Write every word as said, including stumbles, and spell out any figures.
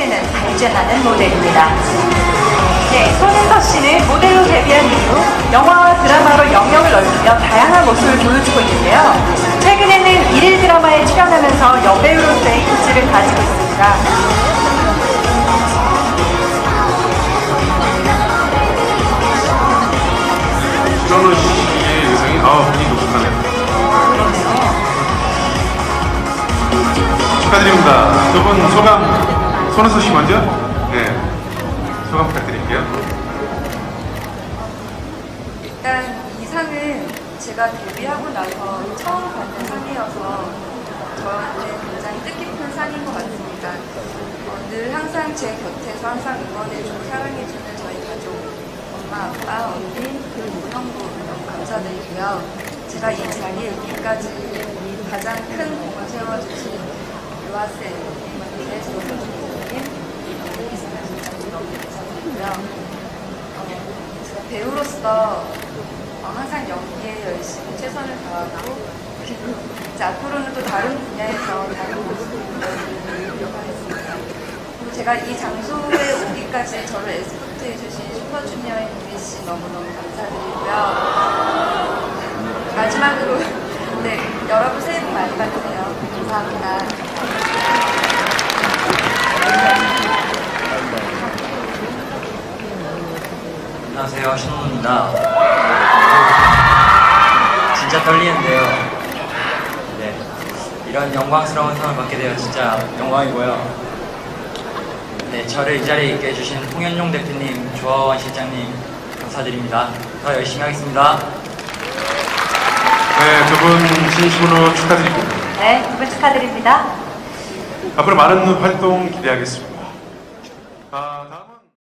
설레는 발전하는 모델입니다. 네, 손은서 씨는 모델로 데뷔한 이후 영화와 드라마로 영역을 넓히며 다양한 모습을 보여주고 있는데요. 최근에는 일일 드라마에 출연하면서 여배우로서의 기질을 가지고 있습니다. 이현우 씨의 의상이 아, 굉장히 독특하네요. 축하드립니다. 두 분 소감, 손은서 씨 먼저? 네, 소감 부탁드릴게요. 일단 이 상은 제가 데뷔하고 나서 처음 받는 상이어서 저한테 굉장히 뜻깊은 상인 것 같습니다. 어, 늘 항상 제 곁에서 항상 응원해주고 사랑해주는 저희 가족, 엄마, 아빠, 언니, 그리고 형부 너무 감사드리고요. 제가 이 자리에 여기까지 가장 큰 공을 세워주신 유아쌤, 이만희의 소유주님, 이스마 진짜님 너무 감사드리고요. 어, 제가 배우로서 어, 항상 연기에 열심히 최선을 다하고 그리고 이제 앞으로는 또 다른 분야에서 다른 모습을 보여드리려고 하겠습니다. 그리고 제가 이 장소에 오기까지 저를 에스코트해 주신 슈퍼주니어의 유미 씨 너무너무 감사드리고요. 마지막으로 네, 여러분 새해 복 많이 받으세요. 감사합니다. 안녕하세요, 신호입니다. 진짜 떨리는데요. 네, 이런 영광스러운 상을 받게 되어 진짜 영광이고요. 네, 저를 이 자리에 있게 해주신 홍현용 대표님, 조화원 실장님 감사드립니다. 더 열심히 하겠습니다. 네, 두 분 진심으로 축하드립니다. 네, 두 분 축하드립니다. 앞으로 많은 활동 기대하겠습니다. 아, 다음은